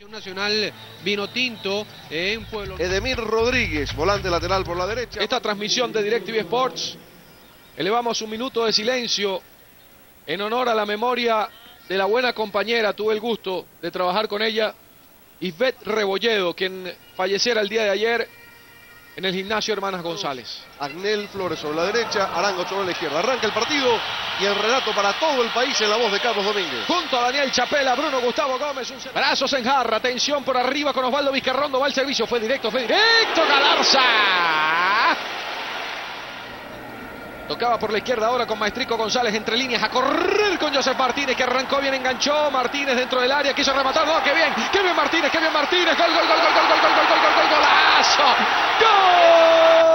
Nacional Vinotinto en Pueblo. Edemir Rodríguez, volante lateral por la derecha. Esta transmisión de DirecTV Sports, elevamos un minuto de silencio en honor a la memoria de la buena compañera. Tuve el gusto de trabajar con ella, Ivette Rebolledo, quien falleciera el día de ayer en el gimnasio Hermanas González. Agnel Flores sobre la derecha, Arango sobre la izquierda. Arranca el partido y el relato para todo el país en la voz de Carlos Domínguez. Junto a Daniel Chapela, Bruno Gustavo Gómez. Brazos en jarra, tensión por arriba con Osvaldo Vizcarrondo. Va el servicio, fue directo, Galarza. Tocaba por la izquierda ahora con Maestrico González entre líneas a correr con Joseph Martínez, que arrancó bien, enganchó. Martínez dentro del área, quiso rematar. ¡No, qué bien Martínez! ¡Qué bien Martínez! ¡Gol, golazo! ¡Gol!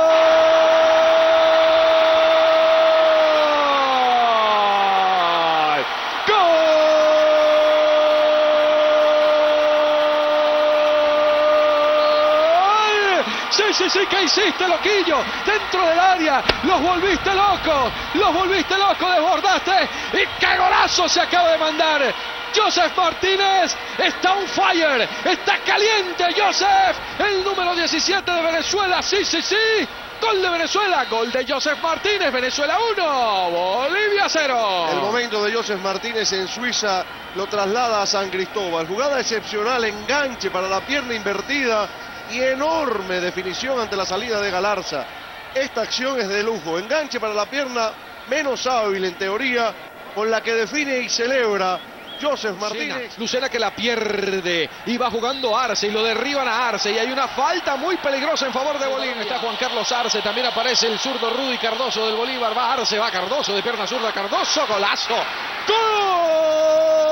Sí, ¿qué hiciste, loquillo? Dentro del área, los volviste locos, desbordaste, y qué golazo se acaba de mandar. Joseph Martínez está on fire, está caliente Joseph, el número 17 de Venezuela, sí, gol de Venezuela, gol de Joseph Martínez, Venezuela 1, Bolivia 0. El momento de Joseph Martínez en Suiza lo traslada a San Cristóbal, jugada excepcional, enganche para la pierna invertida y enorme definición ante la salida de Galarza. Esta acción es de lujo, enganche para la pierna menos hábil en teoría, con la que define y celebra Joseph Martínez. Lucena que la pierde y va jugando Arce y lo derriban a Arce y hay una falta muy peligrosa en favor de Bolívar. Está Juan Carlos Arce, también aparece el zurdo Rudy Cardoso del Bolívar. Va Arce, va Cardoso de pierna zurda, Cardoso, golazo. ¡Gol!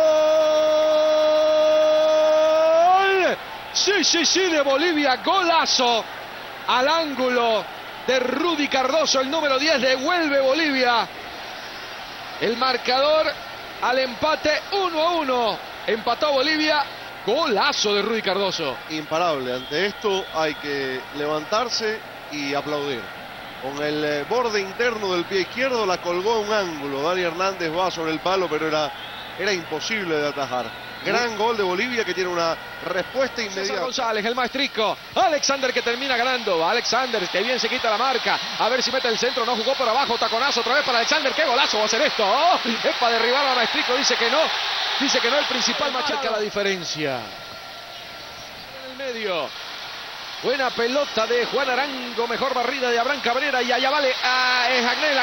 Sí, de Bolivia, golazo al ángulo de Rudy Cardoso, el número 10, devuelve Bolivia el marcador al empate 1-1, empató Bolivia, golazo de Rudy Cardoso. Imparable, ante esto hay que levantarse y aplaudir. Con el borde interno del pie izquierdo la colgó a un ángulo, Dani Hernández va sobre el palo, pero era imposible de atajar. Gran gol de Bolivia que tiene una respuesta inmediata. César González, el maestrico. Alexander que termina ganando. Va Alexander, que bien se quita la marca. A ver si mete el centro. No jugó por abajo. Taconazo otra vez para Alexander. ¡Qué golazo va a hacer esto! ¡Oh! Es para derribar a maestrico. Dice que no. El principal marca la diferencia. En el medio. Buena pelota de Juan Arango. Mejor barrida de Abraham Cabrera. Y allá vale. Es Agnel.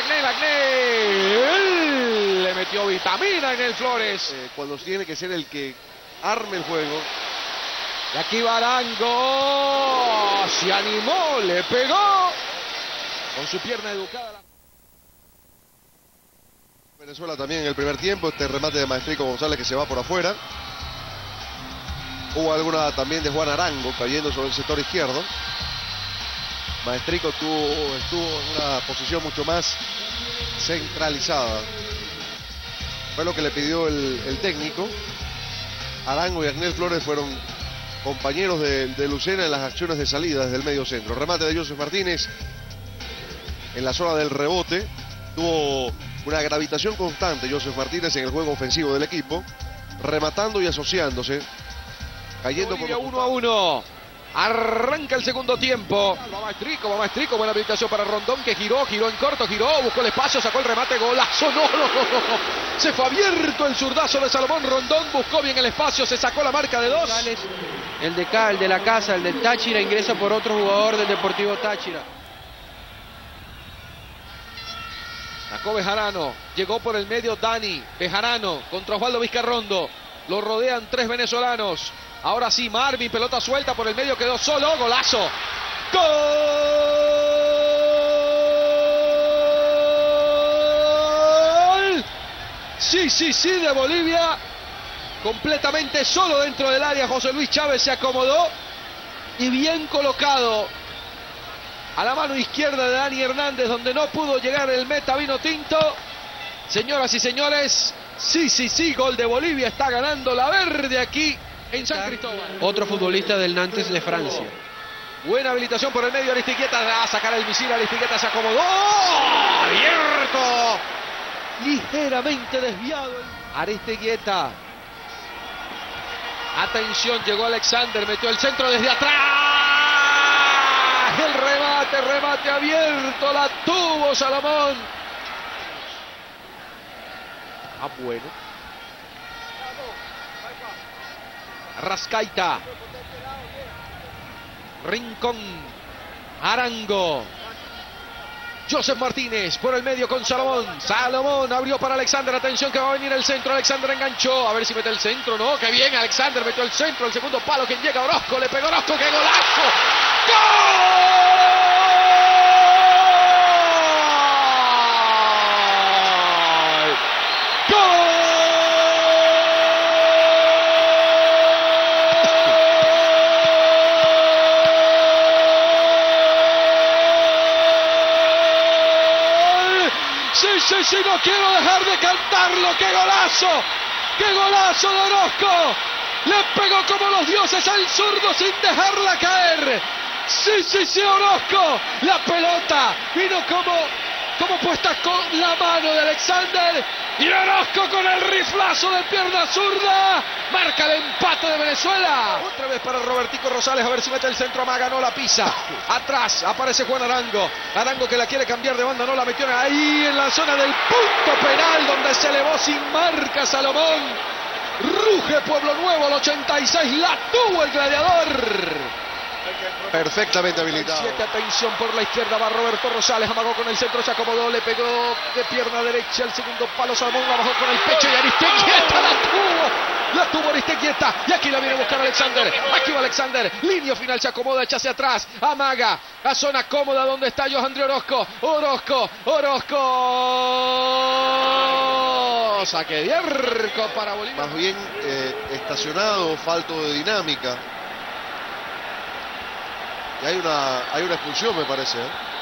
Le metió vitamina a Agnel Flores. Cuando tiene que ser el que arme el juego. Y aquí va Arango. Se animó. Le pegó. Con su pierna educada. Venezuela también en el primer tiempo. Este remate de Maestrico González que se va por afuera. Hubo alguna también de Juan Arango cayendo sobre el sector izquierdo. Maestrico estuvo en una posición mucho más centralizada. Fue lo que le pidió el técnico. Arango y Agnel Flores fueron compañeros de Lucena en las acciones de salida desde el medio centro. Remate de Joseph Martínez en la zona del rebote. Tuvo una gravitación constante Joseph Martínez en el juego ofensivo del equipo, rematando y asociándose. Cayendo por 1-1. Arranca el segundo tiempo. Va Maestrico, buena habilitación para Rondón que giró en corto, buscó el espacio, sacó el remate, golazo. No. Se fue abierto el zurdazo de Salomón Rondón, buscó bien el espacio, se sacó la marca de 2. El de acá, el de la casa, el del Táchira, ingresa por otro jugador del Deportivo Táchira. Sacó Bejarano, llegó por el medio Dani. Bejarano contra Osvaldo Vizcarrondo. Lo rodean 3 venezolanos. Ahora sí, Marvin, pelota suelta por el medio, quedó solo, golazo. ¡Gol! Sí, de Bolivia. Completamente solo dentro del área, José Luis Chávez se acomodó. Y bien colocado. A la mano izquierda de Dani Hernández, donde no pudo llegar el meta Vinotinto. Señoras y señores, sí, gol de Bolivia, está ganando la verde aquí en San Cristóbal. Otro futbolista del Nantes de Francia. Buena habilitación por el medio, Aristiqueta va a sacar el misil, Aristiqueta se acomodó. Abierto. Ligeramente desviado. Aristiqueta. Atención, llegó Alexander, metió el centro desde atrás. El remate abierto, la tuvo Salomón. Bueno. Rascaita. Rincón. Arango. Joseph Martínez por el medio con Salomón. Salomón abrió para Alexander. Atención que va a venir el centro. Alexander enganchó. A ver si mete el centro. No, qué bien Alexander. Metió el centro. El segundo palo que llega Orozco. Le pegó Orozco. ¡Qué golazo! ¡Gol! Sí, no quiero dejar de cantarlo. ¡Qué golazo! ¡Qué golazo de Orozco! Le pegó como los dioses al zurdo sin dejarla caer. Sí, Orozco. La pelota vino como puesta con la mano de Alexander. Y Orozco con el riflazo de pierna zurda marca el empate de Venezuela. Otra vez para Robertico Rosales, a ver si mete el centro. Amaga, no la pisa. Atrás aparece Juan Arango. Arango que la quiere cambiar de banda, no la metió ahí en la zona del punto penal donde se elevó sin marca Salomón. Ruge Pueblo Nuevo al 86, la tuvo el gladiador. Perfectamente habilitado. 7, atención por la izquierda, va Roberto Rosales, amagó con el centro, se acomodó, le pegó de pierna derecha el segundo palo, Salomón la bajó con el pecho y Aristeguieta la tuvo Aristeguieta, y aquí la viene a buscar Alexander, aquí va Alexander, línea final, se acomoda, echa hacia atrás, amaga, a zona cómoda donde está Johandri Orozco, saque de arco para Bolívar. Más bien estacionado, falto de dinámica. Y hay una expulsión, me parece.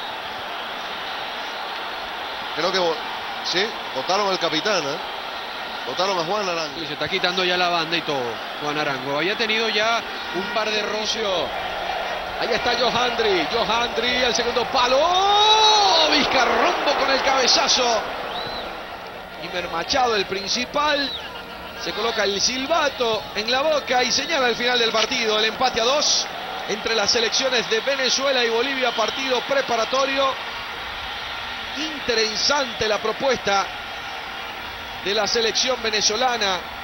Creo que sí, votaron al capitán, votaron a Juan Arango. Sí, se está quitando ya la banda y todo, Juan Arango. Había tenido ya un par de roces. Ahí está Johandri, el segundo palo. ¡Oh! Vizcarrombo con el cabezazo. Imer Machado, el principal. Se coloca el silbato en la boca y señala el final del partido. El empate a 2 entre las selecciones de Venezuela y Bolivia, partido preparatorio. Interesante la propuesta de la selección venezolana.